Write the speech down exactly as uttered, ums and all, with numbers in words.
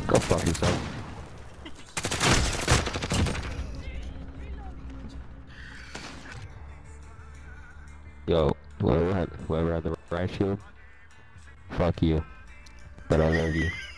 Go fuck yourself. Yo, whoever had, whoever had the right shield, fuck you. But I love you.